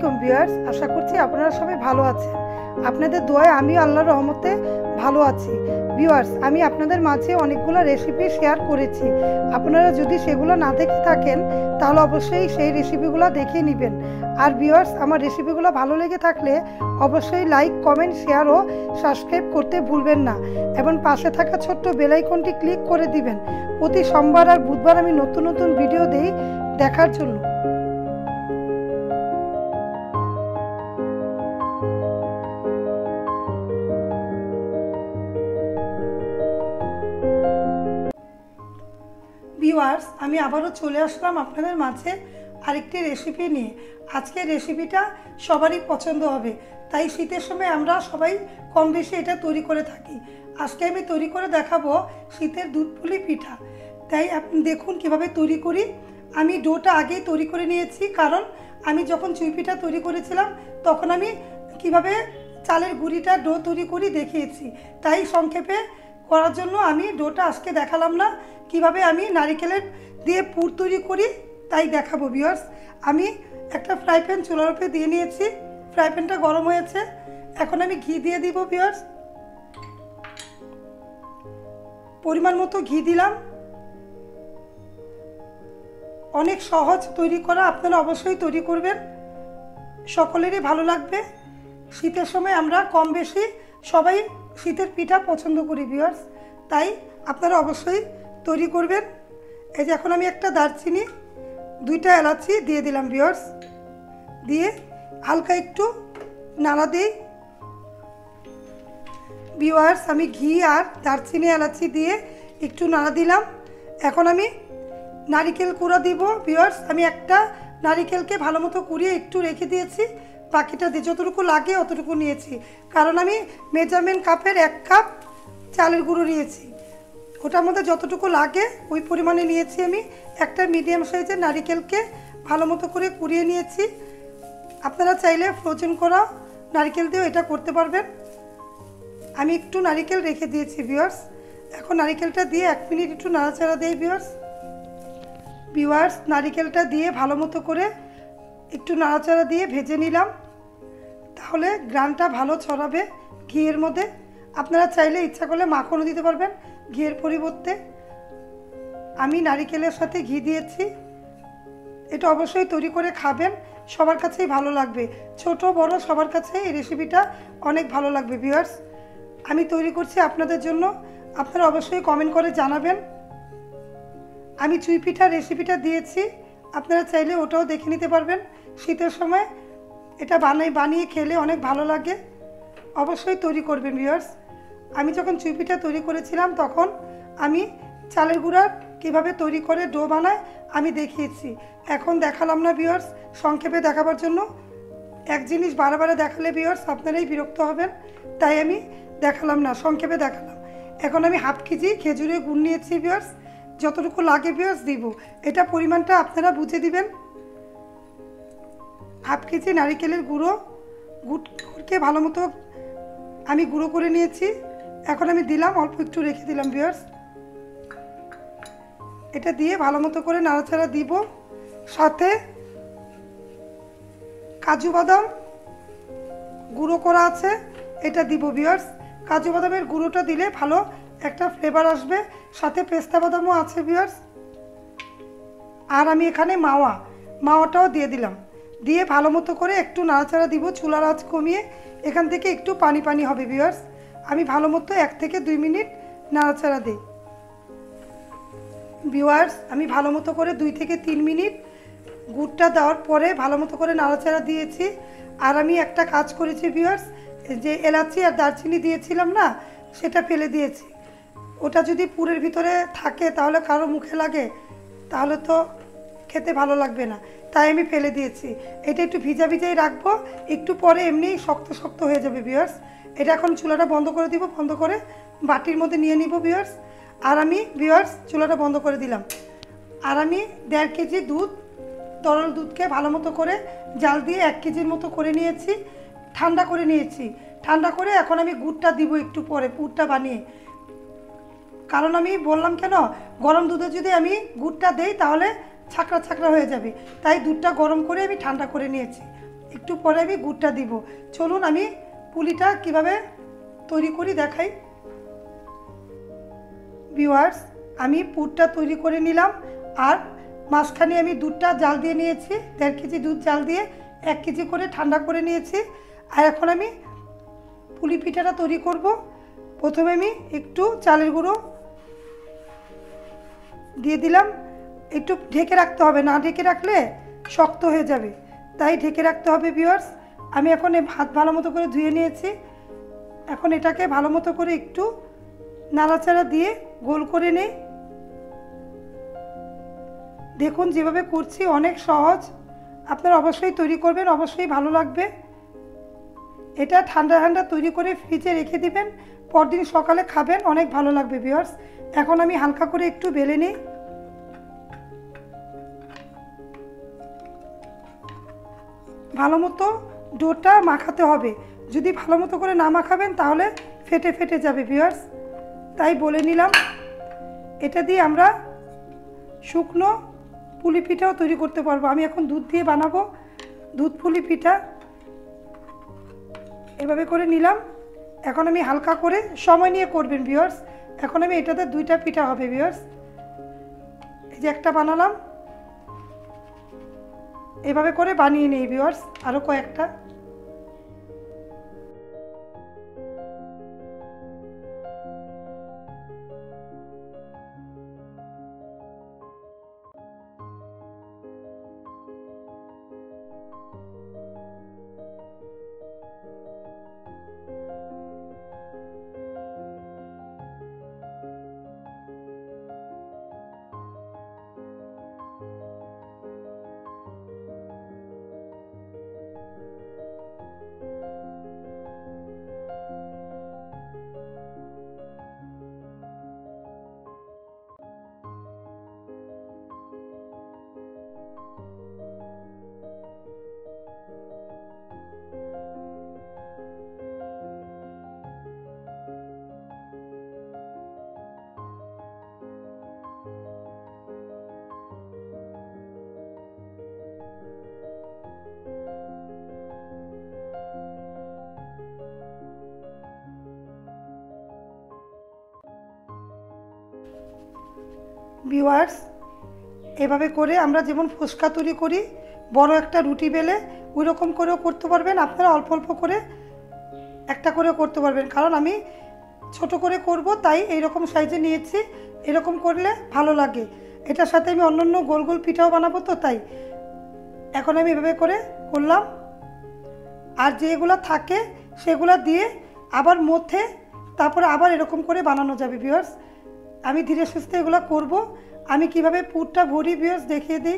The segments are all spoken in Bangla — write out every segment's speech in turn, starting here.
আলাইকুম ভিউয়ার্স, আশা করছি আপনারা সবাই ভালো আছেন। আপনাদের দোয়ায় আমি আল্লাহর রহমতে ভালো আছি। ভিউয়ার্স, আমি আপনাদের মাঝে অনেকগুলো রেসিপি শেয়ার করেছি। আপনারা যদি সেগুলো না দেখে থাকেন তাহলে অবশ্যই সেই রেসিপিগুলো দেখে নেবেন। আর ভিউয়ার্স, আমার রেসিপিগুলো ভালো লেগে থাকলে অবশ্যই লাইক, কমেন্ট, শেয়ার ও সাবস্ক্রাইব করতে ভুলবেন না এবং পাশে থাকা ছোট্ট বেল আইকনটি ক্লিক করে দিবেন প্রতি সোমবার আর বুধবার আমি নতুন নতুন ভিডিও দেই দেখার জন্য। ভিউয়ার্স, আমি আবারও চলে আসলাম আপনাদের মাঝে আরেকটি রেসিপি নিয়ে। আজকের রেসিপিটা সবারই পছন্দ হবে, তাই শীতের সময় আমরা সবাই কম বেশি এটা তৈরি করে থাকি। আজকে আমি তৈরি করে দেখাবো শীতের দুধ পুলি পিঠা। তাই আপনি দেখুন কিভাবে তৈরি করি। আমি ডোটা আগেই তৈরি করে নিয়েছি, কারণ আমি যখন চুই পিঠা তৈরি করেছিলাম তখন আমি কিভাবে চালের গুঁড়িটা ডো তৈরি করি দেখিয়েছি। তাই সংক্ষেপে করার জন্য আমি ডোটা আজকে দেখালাম না, কিভাবে আমি নারিকেলের দিয়ে পুর তৈরি করি তাই দেখাবো। ভিউয়ার্স, আমি একটা ফ্রাই প্যান চুলার উপরে দিয়ে নিয়েছি। ফ্রাই প্যানটা গরম হয়েছে, এখন আমি ঘি দিয়ে দিব। ভিউয়ার্স, পরিমাণ মতো ঘি দিলাম। অনেক সহজ তৈরি করা, আপনারা অবশ্যই তৈরি করবেন, সকলেরই ভালো লাগবে। শীতের সময় আমরা কম বেশি সবাই শীতের পিঠা পছন্দ করি ভিউয়ার্স, তাই আপনারা অবশ্যই তৈরি করবেন। এই যে এখন আমি একটা দারচিনি, দুইটা এলাচি দিয়ে দিলাম ভিউয়ার্স, দিয়ে হালকা একটু নাড়া দিই। ভিউয়ার্স, আমি ঘি আর দারচিনি এলাচি দিয়ে একটু নাড়া দিলাম। এখন আমি নারিকেল কুড়া দিব। ভিউয়ার্স, আমি একটা নারিকেলকে ভালো মতো কুড়িয়ে একটু রেখে দিয়েছি, বাকিটা দিয়ে যতটুকু লাগে অতটুকু নিয়েছি, কারণ আমি মেজারমেন্ট কাপের 1 কাপ চালের গুঁড়ো নিয়েছি, ওটার মধ্যে যতটুকু লাগে ওই পরিমাণে নিয়েছি। আমি একটা মিডিয়াম সাইজের নারিকেলকে ভালো মতো করে কুড়িয়ে নিয়েছি। আপনারা চাইলে ফ্রোজেন করা নারিকেল দিয়েও এটা করতে পারবেন। আমি একটু নারিকেল রেখে দিয়েছি ভিউয়ার্স। এখন নারিকেলটা দিয়ে 1 মিনিট একটু নাড়াচাড়া দিই ভিউয়ার্স, নারিকেলটা দিয়ে ভালো মতো করে একটু নাড়াচাড়া দিয়ে ভেজে নিলাম, তাহলে গ্রানটা ভালো ছড়াবে ঘিয়ের মধ্যে। আপনারা চাইলে ইচ্ছা করলে মাখনও দিতে পারবেন ঘিয়ের পরিবর্তে। আমি নারিকেলের সাথে ঘি দিয়েছি। এটা অবশ্যই তৈরি করে খাবেন, সবার কাছেই ভালো লাগবে, ছোট বড় সবার কাছে এই রেসিপিটা অনেক ভালো লাগবে। ভিউয়ার্স, আমি তৈরি করছি আপনাদের জন্য, আপনারা অবশ্যই কমেন্ট করে জানাবেন। আমি চুই পিঠার রেসিপিটা দিয়েছি, আপনারা চাইলে ওটাও দেখে নিতে পারবেন। শীতের সময় এটা বানিয়ে খেলে অনেক ভালো লাগে, অবশ্যই তৈরি করবেন ভিউয়ার্স। আমি যখন চুই পিঠা তৈরি করেছিলাম তখন আমি চালের গুঁড়া কীভাবে তৈরি করে ডো বানায় আমি দেখিয়েছি, এখন দেখালাম না ভিউয়ার্স, সংক্ষেপে দেখাবার জন্য। এক জিনিস বারে দেখালে ভিউয়ার্স আপনারাই বিরক্ত হবেন, তাই আমি দেখালাম না, সংক্ষেপে দেখালাম। এখন আমি হাফ কেজি খেজুরের গুড় নিয়েছি ভিউয়ার্স, যতটুকু লাগে ভিউয়ার্স দিব, এটা পরিমাণটা আপনারা বুঝে দিবেন। হাফ কেজি নারিকেলের গুড়কে ভালো মতো আমি গুঁড়ো করে নিয়েছি। এখন আমি দিলাম, অল্প একটু রেখে দিলাম ভিউয়ার্স। এটা দিয়ে ভালো মতো করে নাড়াচাড়া দিব। সাথে কাজু বাদাম গুঁড়ো করা আছে, এটা দিব ভিউয়ার্স। কাজু বাদামের গুঁড়োটা দিলে ভালো একটা ফ্লেভার আসবে, সাথে পেস্তা বাদামও আছে ভিউয়ার্স। আর আমি এখানে মাওয়াটাও দিয়ে দিলাম, দিয়ে ভালো মতো করে একটু নাড়াচাড়া দিব। চুলার আঁচ কমিয়ে এখান থেকে একটু পানি হবে ভিউয়ার্স। আমি ভালো মতো 1 থেকে 2 মিনিট নাড়াচাড়া দিই ভিউয়ার্স। আমি ভালো মতো করে 2 থেকে 3 মিনিট গুড়টা দেওয়ার পরে ভালো মতো করে নাড়াচাড়া দিয়েছি। আর আমি একটা কাজ করেছি ভিউয়ার্স, যে এলাচি আর দারচিনি দিয়েছিলাম না, সেটা ফেলে দিয়েছি। ওটা যদি পুরের ভিতরে থাকে তাহলে কারো মুখে লাগে, তাহলে তো খেতে ভালো লাগবে না, তাই আমি ফেলে দিয়েছি। এটা একটু ভিজাই রাখবো, একটু পরে এমনি শক্ত হয়ে যাবে ভিউয়ার্স। এটা এখন চুলাটা বন্ধ করে দিব, বন্ধ করে বাটির মধ্যে নিয়ে নিব ভিউয়ার্স। আর আমি ভিউয়ার্স চুলাটা বন্ধ করে দিলাম। আর আমি 1.5 কেজি তরল দুধকে ভালো মতো করে জাল দিয়ে 1 কেজির মতো করে নিয়েছি, ঠান্ডা করে নিয়েছি। ঠান্ডা করে এখন আমি গুড়টা দিব একটু পরে পুরটা বানিয়ে, কারণ আমি বললাম কেন, গরম দুধে যদি আমি গুড়টা দেই তাহলে ছাকড়া হয়ে যাবে, তাই দুধটা গরম করে আমি ঠান্ডা করে নিয়েছি। একটু পরে আমি গুড়টা দিব। চলুন আমি পুলিটা কিভাবে তৈরি করি দেখাই। ভিউয়ার্স, আমি পুরটা তৈরি করে নিলাম, আর মাঝখানে আমি দুধটা জাল দিয়ে নিয়েছি। 1.5 কেজি দুধ জাল দিয়ে 1 কেজি করে ঠান্ডা করে নিয়েছি। আর এখন আমি পুলি পিঠাটা তৈরি করব। প্রথমে আমি একটু চালের গুঁড়ো দিয়ে দিলাম। একটু ঢেকে রাখতে হবে, না ঢেকে রাখলে শক্ত হয়ে যাবে, তাই ঢেকে রাখতে হবে। ভিউয়ার্স, আমি এখন ভাত ভালো মতো করে ধুয়ে নিয়েছি। এখন এটাকে ভালো মতো করে একটু নাড়াচাড়া দিয়ে গোল করে নেই। দেখুন যেভাবে করছি অনেক সহজ, আপনারা অবশ্যই তৈরি করবেন, অবশ্যই ভালো লাগবে। এটা ঠান্ডা ঠান্ডা তৈরি করে ফ্রিজে রেখে দিবেন, পরদিন সকালে খাবেন, অনেক ভালো লাগবে। ভিউয়ার্স, এখন আমি হালকা করে একটু বেলে নিই। ভালো মতো ডোটা মাখাতে হবে, যদি ভালো মতো করে না মাখাবেন তাহলে ফেটে ফেটে যাবে। ভিউয়ার্স, তাই বলে নিলাম। এটা দিয়ে আমরা শুকনো পুলি পিঠাও তৈরি করতে পারবো। আমি এখন দুধ দিয়ে বানাবো দুধ পুলি পিঠা। এভাবে করে নিলাম। এখন আমি হালকা করে সময় নিয়ে করবেন ভিউয়ার্স। এখন আমি এটাতে 2টা পিঠা হবে ভিউয়ার্স। এই যে একটা বানালাম, এভাবে করে বানিয়ে নিই ভিউয়ার্স আরও কয়েকটা। ভিউয়ার্স, এভাবে করে আমরা যেমন ফুচকা তৈরি করি, বড় একটা রুটি বেলে ওই রকম করেও করতে পারবেন। আপনারা অল্প অল্প করে একটা করেও করতে পারবেন, কারণ আমি ছোট করে করব তাই এইরকম সাইজে নিয়েছি। এরকম করলে ভালো লাগে। এটার সাথে আমি অন্যান্য গোল গোল পিঠাও বানাবো, তো তাই এখন আমি এভাবে করে করলাম। আর যেগুলো থাকে সেগুলো দিয়ে আবার মধ্যে তারপরে আবার এরকম করে বানানো যাবে। ভিউয়ার্স, আমি ধীরে সুস্থে এগুলো করব। আমি কিভাবে পুরটা ভরি ভিউয়ার্স দেখিয়ে দিই।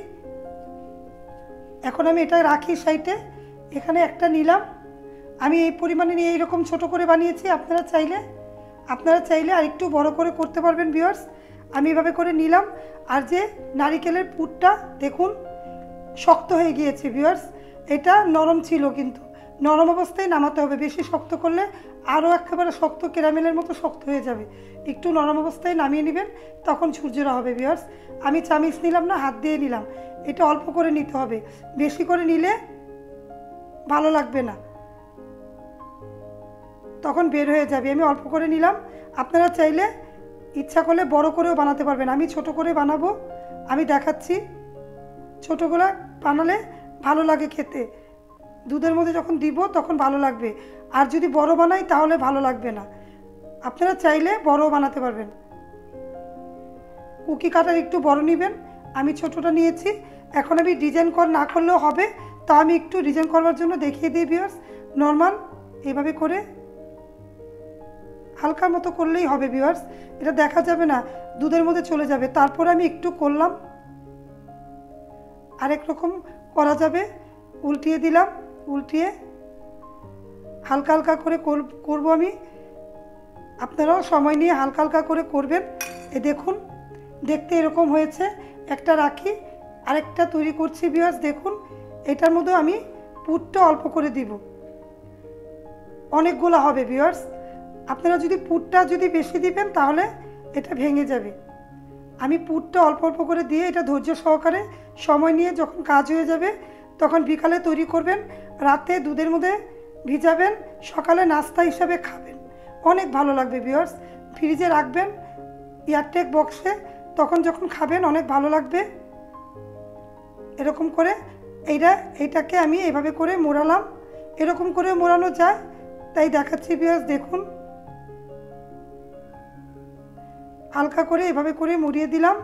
এখন আমি এটা রাখি সাইডে। এখানে একটা নিলাম, আমি এই পরিমাণে নিয়ে এইরকম ছোট করে বানিয়েছি। আপনারা চাইলে আর একটু বড় করে করতে পারবেন ভিউয়ার্স। আমি এভাবে করে নিলাম। আর যে নারিকেলের পুরটা দেখুন শক্ত হয়ে গিয়েছে ভিউয়ার্স। এটা নরম ছিল, কিন্তু নরম অবস্থায় নামাতে হবে। বেশি শক্ত করলে আরও একেবারে শক্ত ক্যারামেলের মতো শক্ত হয়ে যাবে। একটু নরম অবস্থায় নামিয়ে নেবেন, তখন ঝুরঝুরা হবে ভিউয়ার্স। আমি চামিচ নিলাম না, হাত দিয়ে নিলাম। এটা অল্প করে নিতে হবে, বেশি করে নিলে ভালো লাগবে না, তখন বের হয়ে যাবে। আমি অল্প করে নিলাম। আপনারা চাইলে ইচ্ছা করলে বড় করেও বানাতে পারবেন। আমি ছোট করে বানাবো, আমি দেখাচ্ছি। ছোটোগুলো বানালে ভালো লাগে খেতে, দুধের মধ্যে যখন দিব তখন ভালো লাগবে। আর যদি বড় বানাই তাহলে ভালো লাগবে না। আপনারা চাইলে বড়ও বানাতে পারবেন। কুকি কাটার একটু বড় নেবেন, আমি ছোটোটা নিয়েছি। এখন আমি ডিজাইন না করলেও হবে, তা আমি একটু ডিজাইন করবার জন্য দেখিয়ে দিই ভিউয়ার্স। নর্মাল এভাবে করে হালকার মতো করলেই হবে ভিউয়ার্স। এটা দেখা যাবে না, দুধের মধ্যে চলে যাবে। তারপর আমি একটু করলাম, আরেক রকম করা যাবে। উল্টিয়ে দিলাম, উল্টিয়ে হালকা হালকা করে করব আমি। আপনারাও সময় নিয়ে হালকা হালকা করে করবেন। এ দেখুন দেখতে এরকম হয়েছে। একটা রাখি, আরেকটা তৈরি করছি ভিউয়ার্স। দেখুন এটার মধ্যে আমি পুরটা অল্প করে দিব, অনেকগুলো হবে ভিউয়ার্স। আপনারা যদি পুরটা বেশি দিবেন তাহলে এটা ভেঙে যাবে। আমি পুরটা অল্প অল্প করে দিয়ে এটা ধৈর্য সহকারে সময় নিয়ে যখন কাজ হয়ে যাবে তখন বিকালে তৈরি করবেন, রাতে দুধের মধ্যে ভিজাবেন, সকালে নাস্তা হিসাবে খাবেন, অনেক ভালো লাগবে ভিউয়ার্স। ফ্রিজে রাখবেন এয়ারটাইট বক্সে, তখন যখন খাবেন অনেক ভালো লাগবে। এরকম করে এইটাকে আমি এভাবে করে মোড়ালাম, এরকম করে মোড়ানো যায় তাই দেখাচ্ছি ভিউয়ার্স। দেখুন হালকা করে এভাবে করে মুড়িয়ে দিলাম।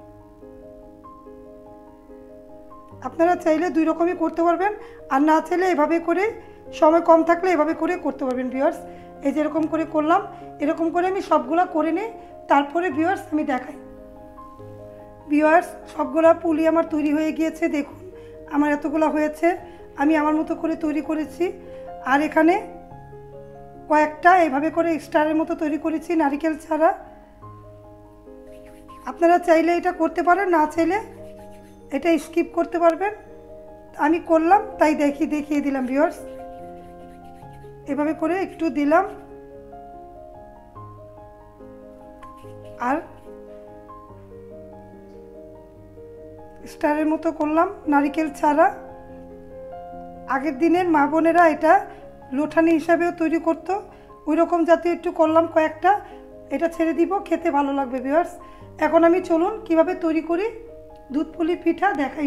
আপনারা চাইলে দুই রকমই করতে পারবেন, আর না চাইলে এভাবে করে, সময় কম থাকলে এভাবে করে করতে পারবেন ভিউয়ার্স। এই যে এরকম করে করলাম, এরকম করে আমি সবগুলা করে নিই, তারপরে ভিউয়ার্স আমি দেখাই। ভিউয়ার্স সবগুলা পুলি আমার তৈরি হয়ে গিয়েছে। দেখুন আমার এতগুলো হয়েছে, আমি আমার মতো করে তৈরি করেছি। আর এখানে কয়েকটা এভাবে করে স্টারের মতো তৈরি করেছি নারকেল ছাড়া। আপনারা চাইলে এটা করতে পারেন, না চাইলে এটা স্কিপ করতে পারবেন। আমি করলাম তাই দেখিয়ে দিলাম ভিউয়ার্স। এভাবে করে একটু দিলাম, আর স্টারের মতো করলাম নারকেল ছাড়া। আগের দিনের মা বোনেরা এটা লোঠানি হিসাবেও তৈরি করতো, ওই রকম জাতীয় একটু করলাম কয়েকটা। এটা ছেড়ে দিব, খেতে ভালো লাগবে ভিউয়ার্স। এখন আমি চলুন কিভাবে তৈরি করি দুধ পুলি পিঠা দেখাই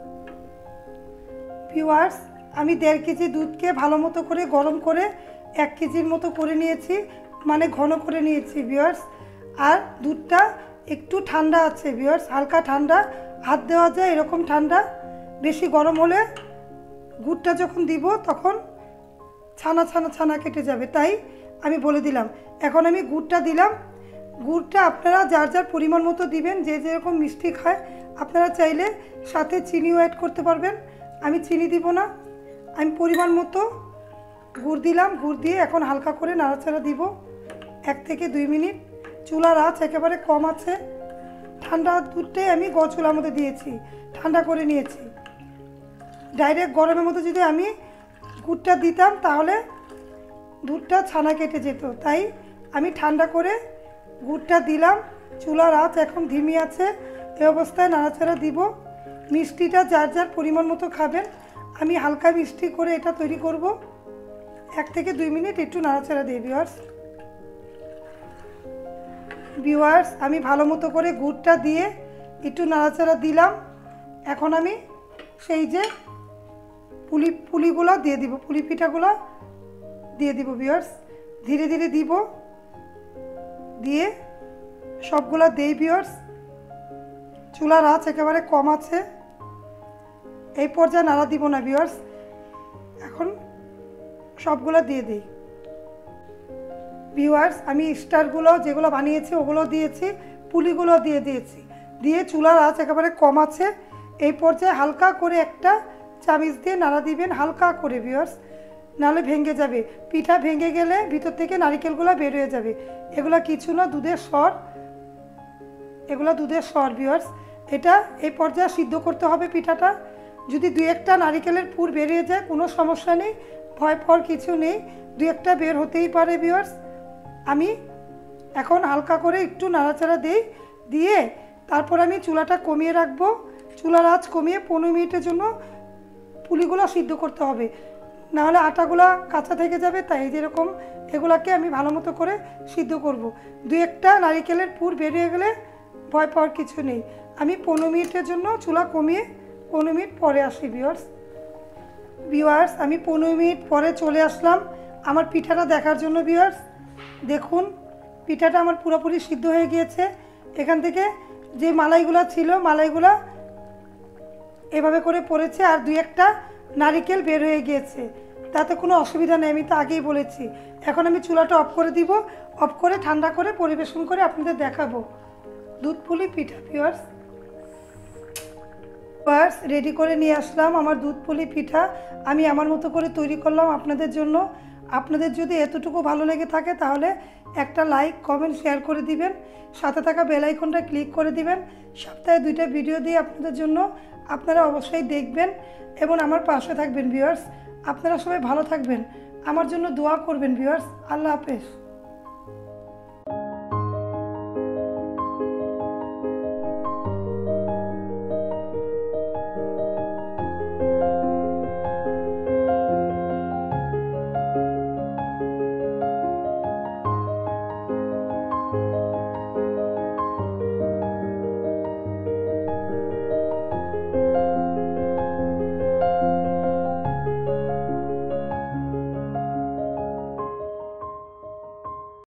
ভিউয়ার্স। আমি 1.5 কেজি দুধকে ভালো মতো করে গরম করে 1 কেজির মতো করে নিয়েছি, মানে ঘন করে নিয়েছি ভিউয়ার্স। আর দুধটা একটু ঠান্ডা আছে ভিউয়ার্স, হালকা ঠান্ডা, হাত দেওয়া যায় এরকম ঠান্ডা। বেশি গরম হলে গুড়টা যখন দিব তখন ছানা কেটে যাবে, তাই আমি বলে দিলাম। এখন আমি গুড়টা দিলাম। গুড়টা আপনারা যার যার পরিমাণ মতো দিবেন, যে যেরকম মিষ্টি খায়। আপনারা চাইলে সাথে চিনিও অ্যাড করতে পারবেন, আমি চিনি দিব না। আমি পরিমাণ মতো গুড় দিলাম, গুড় দিয়ে এখন হালকা করে নাড়াচাড়া দিব 1 থেকে 2 মিনিট। চুলার আঁচ একেবারে কম আছে। ঠান্ডা দুধটাই আমি চুলার মধ্যে দিয়েছি, ঠান্ডা করে নিয়েছি। ডাইরেক্ট গরমের মধ্যে যদি আমি গুড়টা দিতাম তাহলে দুধটা ছানা কেটে যেত, তাই আমি ঠান্ডা করে গুড়টা দিলাম। চুলার আঁচ এখন ধিমি আছে, এই অবস্থায় নাড়াচাড়া দিব। মিষ্টিটা যার যার পরিমাণ মতো খাবেন, আমি হালকা মিষ্টি করে এটা তৈরি করব। 1 থেকে 2 মিনিট একটু নাড়াচাড়া দিই ভিউয়ার্স। আমি ভালো মতো করে গুড়টা দিয়ে একটু নাড়াচাড়া দিলাম। এখন আমি সেই যে পুলিগুলো দিয়ে দিব, পুলি পিঠাগুলো দিয়ে দিব ভিউয়ার্স। ধীরে ধীরে দিব, দিয়ে সবগুলা দেই ভিউয়ার্স। চুলার আঁচ একেবারে কম আছে, এই পর্যায়ে নাড়া দিব না ভিউয়ার্স। এখন সবগুলা দিয়ে দিই ভিউয়ার্স। আমি স্টারগুলো যেগুলো বানিয়েছি ওগুলো দিয়েছি, পুলিগুলো দিয়েছি, দিয়ে চুলার আঁচ একেবারে কম আছে। এই পর্যায়ে হালকা করে একটা চামিচ দিয়ে নাড়া দিবেন, হালকা করে ভিউয়ার্স, নাহলে ভেঙে যাবে। পিঠা ভেঙে গেলে ভিতর থেকে নারকেলগুলো বের হয়ে যাবে। এগুলো কিছু না, দুধের স্বর, এগুলো দুধের স্বর ভিউয়ার্স। এটা এই পর্যায়ে সিদ্ধ করতে হবে পিঠাটা। যদি 2-1টা নারকেলের পুর বেরিয়ে যায় কোনো সমস্যা নেই, ভয় পাওয়ার কিছু নেই, 2-1টা বের হতেই পারে ভিউয়ার্স। আমি এখন হালকা করে একটু নাড়াচাড়া দিয়ে তারপর আমি চুলাটা কমিয়ে রাখবো। চুলার আঁচ কমিয়ে 15 মিনিটের জন্য পুলিগুলো সিদ্ধ করতে হবে, নাহলে আটাগুলো কাঁচা থেকে যাবে। তাই যেরকম এগুলাকে আমি ভালো মতো করে সিদ্ধ করব। 2-1টা নারকেলের পুর বেরিয়ে গেলে ভয় পাওয়ার কিছু নেই। আমি 15 মিনিটের জন্য চুলা কমিয়ে 15 মিনিট পরে আসি ভিউয়ার্স। আমি 15 মিনিট পরে চলে আসলাম আমার পিঠাটা দেখার জন্য ভিউয়ার্স। দেখুন পিঠাটা আমার পুরোপুরি সিদ্ধ হয়ে গিয়েছে। এখান থেকে যে মালাইগুলো ছিল, মালাইগুলো এভাবে করে পড়েছে, আর 2-1টা নারকেল বের হয়ে গিয়েছে, তাতে কোনো অসুবিধা নেই, আমি তো আগেই বলেছি। এখন আমি চুলাটা অফ করে দিব, অফ করে ঠান্ডা করে পরিবেশন করে আপনাদের দেখাবো দুধ পুলি পিঠা ভিউয়ার্স। রেডি করে নিয়ে আসলাম আমার দুধ পুলি পিঠা। আমি আমার মতো করে তৈরি করলাম আপনাদের জন্য। আপনাদের যদি এতটুকু ভালো লেগে থাকে তাহলে একটা লাইক, কমেন্ট, শেয়ার করে দিবেন। সাথে থাকা বেল আইকনটা ক্লিক করে দিবেন। সপ্তাহে 2টা ভিডিও দিয়ে আপনাদের জন্য, আপনারা অবশ্যই দেখবেন এবং আমার পাশে থাকবেন ভিউয়ার্স। আপনারা সবাই ভালো থাকবেন, আমার জন্য দোয়া করবেন ভিউয়ার্স। আল্লাহ হাফেজ।